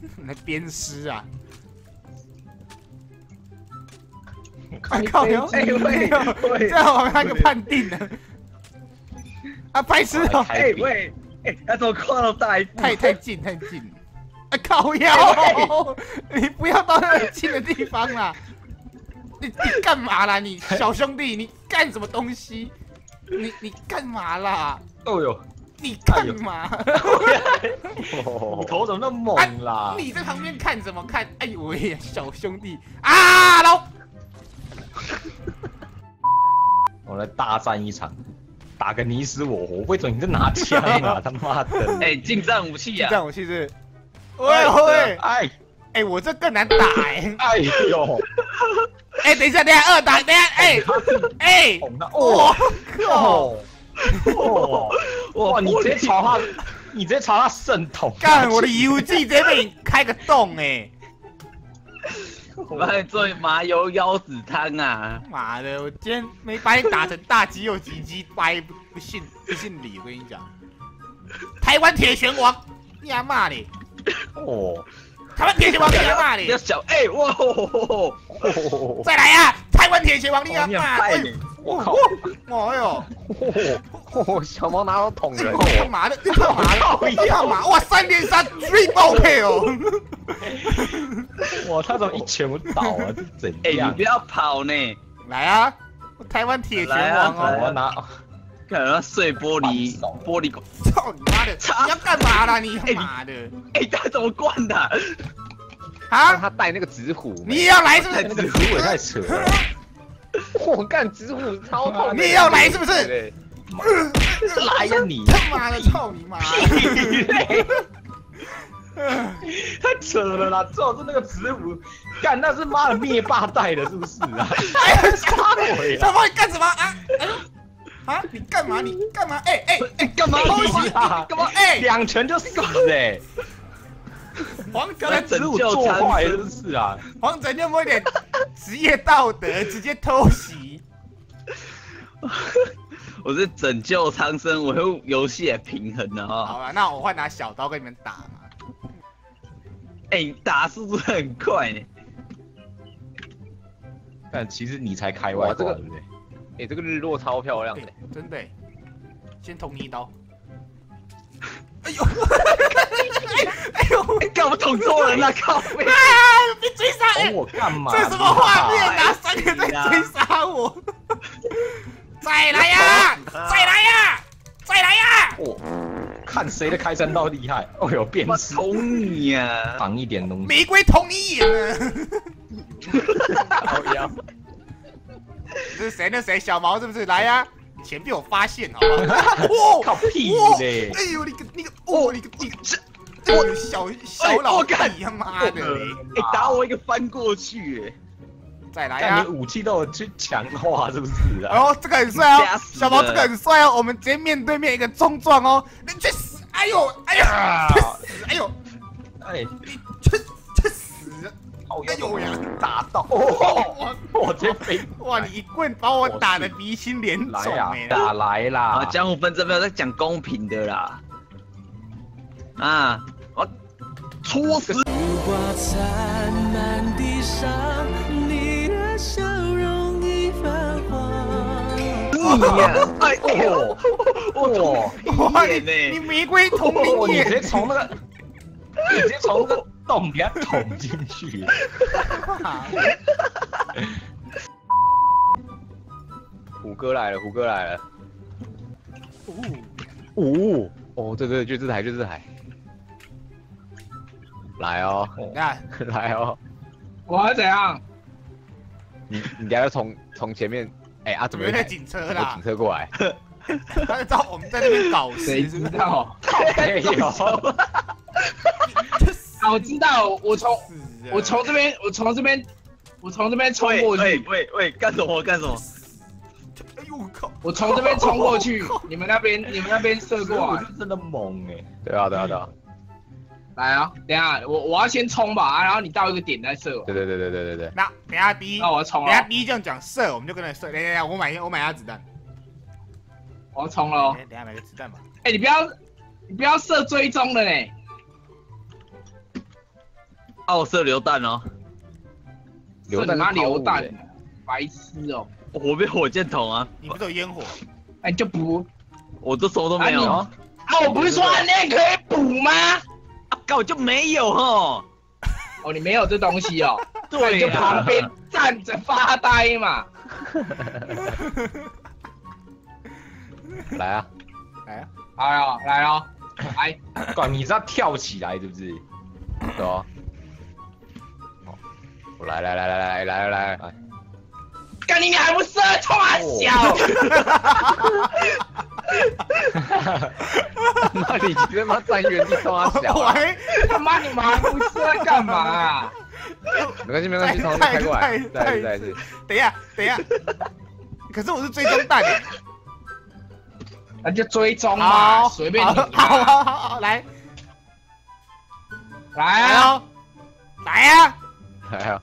你在鞭尸啊？ 靠哟！ 哎喂， 这样我那个判定了。啊，白痴哦！ 哎喂，哎，他怎么跨到大一步？ 太近。啊，靠腰！你不要到那么近的地方啦！你干嘛啦？你小兄弟，你干什么东西？你干嘛啦？ 哦哟， 你干嘛？ 你头怎么那么猛啦？ 你在旁边看怎么看？哎呦喂，小兄弟啊，老！ 我来大战一场，打个你死我活，为什么你在拿枪啊？他妈的！ 哎，近战武器啊！ 这样武器是？喂， 哎， 我这更难打哎！ 哎呦！ 哎，等一下，二打，等一下，哎， 哇靠！ 哇！你直接朝他渗透！ 干，我的油剂直接被你开个洞哎！ 我帮你做麻油腰子汤啊！ 妈的，我今天没把你打成大肌肉鸡鸡掰，不信理，我跟你讲，台湾铁拳王，你阿妈嘞！ 哦， 台湾铁拳王，你阿妈嘞！ 要小哎哇！ 再来呀！台湾铁拳王，你阿妈！ 我靠！ 哎呦！ 小毛拿刀捅人！ 干嘛的？干嘛？哇，3连杀 triple kill！ 哇，他怎么一拳不倒啊？这怎样？ 哎，你不要跑呢！ 来啊！台湾铁拳王哦！ 我拿， 看他碎玻璃管！ 操你妈的！你要干嘛啦？你他妈的！ 哎，他怎么灌的？ 啊！ 他带那个纸虎， 你也要来是不是？ 那个纸虎也太扯了！我干纸虎超痛！ 你也要来是不是？ 来呀你！ 他妈的，操你妈！ 太扯了啦！最好是那个纸虎，干那是妈的灭霸带的，是不是啊？ 哎呀，杀鬼！小猫你干什么啊？啊！你干嘛？哎， 干嘛？ 干嘛？哎，2拳就死哎！ 黄整纸虎做坏是不是啊？ 黄整有没有一点职业道德？直接偷袭！ 我是拯救苍生，我用游戏来平衡的哈。 好了，那我换拿小刀跟你们打嘛。 哎，打速度很快呢。 但其实你才开外挂，对不对？ 哎，这个日落超漂亮的， 真的。先捅你一刀。哎呦！哎呦！ 干嘛捅错人了？靠！ 啊！别追杀！ 捅我干嘛？ 这什么画面啊？3个在追杀我！再来呀！ 哦，看谁的开山刀厉害！哦呦，鞭尸！ 捅你呀！ 绑一点东西。 玫瑰捅你眼了！ 好呀！ 这是谁？那谁？小毛是不是？来呀！钱被我发现，好不好？ 靠屁嘞！ 哎呦，你个小老弟他妈的！ 哎，打我一个翻过去！ 再来呀！ 你武器都有去强化，是不是啊？ 哦，这个很帅哦，小毛这个很帅哦，我们直接面对面一个冲撞哦，你去死！哎呦，去死！哎呦， 哎， 你去死！哎呦呀， 打到！我直接飞！ 哇，你一棍把我打得鼻青脸肿哎！ 打来啦！ 啊，江湖纷争没有在讲公平的啦！啊，我戳死！哎呦！ 哇，你玫瑰捅你眼！ 你直接从那个洞给他捅进去。 虎哥来了！哦，对，就这台，来哦，来哦！ 我要怎样？ 你等下要从前面，哎啊，怎么有那警车啦？ 警车过来， 他知道我们在那边搞事， 谁知道？ 没有。 我知道，我从这边冲过去。 喂，干什么？ 哎呦我靠！ 我从这边冲过去，你们那边射过来， 真的猛哎！ 对啊。 来啊，等一下我要先冲吧，然后你到一个点再射。 对。 那等下第一， 那我要冲了。 等下第一这样讲射，我们就跟着射。等下，我买一下子弹。 我要冲了。 等下买个子弹吧。 哎，你不要射追踪的呢。 奥射榴弹哦， 榴弹妈榴弹是， 白痴哦！ 我被火箭筒啊， 你不是有烟火？ 哎，就补我这什么都没有啊！我不是说暗恋可以补吗？ 啊，根本就没有哈。 哦，你没有这东西哦， 对你就旁边站着发呆嘛。 来啊！ 来啊！ 来哦，来哦，来！ 干，你是要跳起来是不是？ 对啊。我来， 干你还不射冲啊小！ 妈，你他妈站原地冲他小啊！ 喂， 他妈你们还不射干嘛啊？ 没关系，从那边开过来，再一次。 等一下，可是我是追踪弹。 那就追踪嘛，随便你。 好，来啊！ 哦，来呀！ 来啊！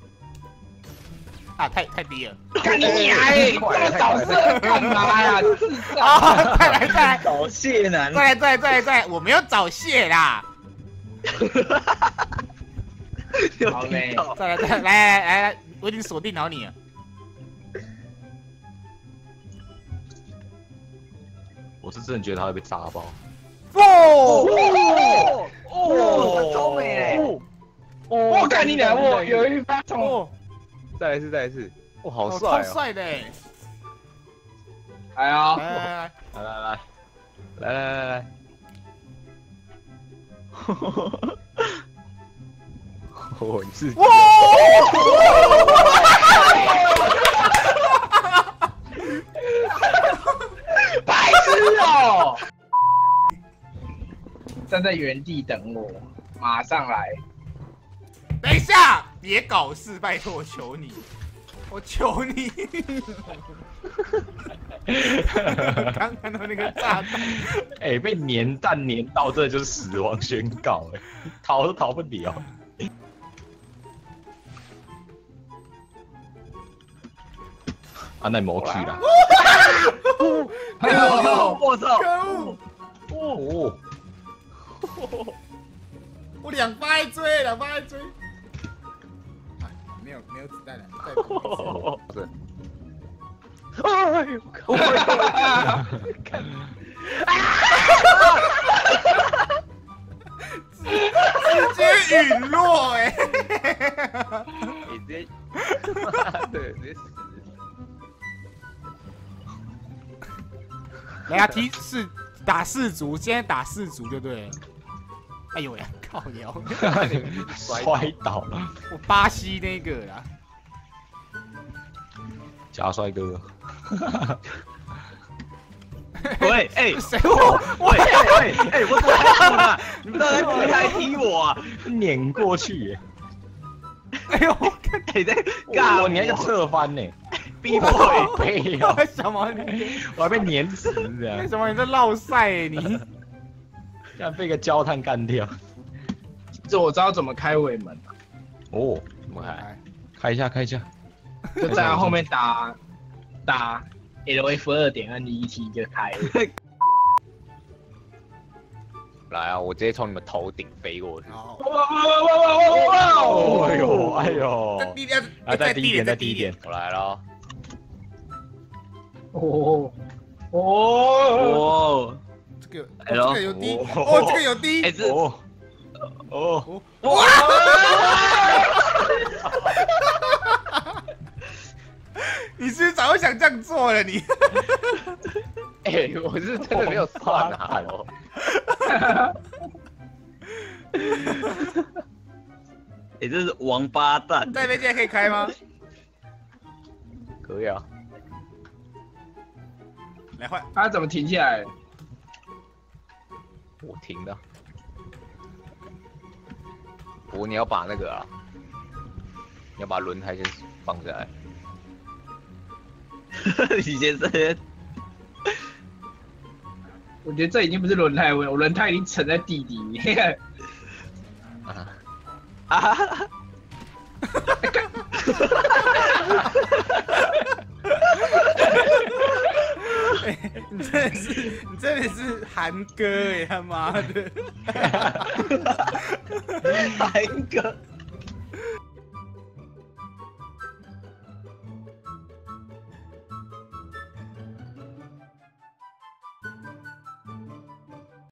啊，太低了。 干你娘！这么早射干嘛呀？ 啊，再来！ 找谢男， 再来！我没有找谢啦。 好嘞， 再来，我已经锁定好你了。 我是真的觉得他会被炸爆。 超美嘞！ 我干你娘！我有一发冲， 再来一次。哇，好帅超哦！ 帅的。 来啊！ 来！哦，你是哇！ 白痴哦！站在原地等我，马上来。 等一下，别搞事，拜托，我求你！刚看到那个炸弹， 哎，被粘弹粘到，这就是死亡宣告，哎，逃都逃不了。啊，那魔去啦！ 我操！ 可恶！我两发一追。没有子弹了，再补一次。 哎呦！ 直接陨落哎！ 你直接，对，直接死。 来啊，打4组，现在打4组就对了。哎呦呀，靠腰， 摔倒了， 我巴西那个啦。 假帅哥。 喂，哎， 谁我？ 我怎么在了？你们在不来踢我啊？ 碾过去耶！ 哎呦， 你在干你还要侧翻呢？ 逼我背哦！ 小毛你， 我还被碾死这样， 小毛你在绕赛你， 竟然被个焦炭干掉。 这我知道怎么开尾门， 哦，怎么开一下？ 就在他后面打 LF2点按ET 就开了。 来啊！我直接从你们头顶飞过去。 哎呦！ 在低点， 我来了。 这个有低，这个有低， 哎，这哇！你是不是早就想这样做了你？ 哎，我是真的没有算好哦。 哎，这是王八蛋！ 在飞机还可以开吗？ 可以啊。 来换， 他怎么停下来？ 我停的。不过你要把那个啊，你要把轮胎先放下来。 李先生， 我觉得这已经不是轮胎问题，我轮胎已经沉在地底面。 你真的是韩哥哎，他妈的！ 韩哥。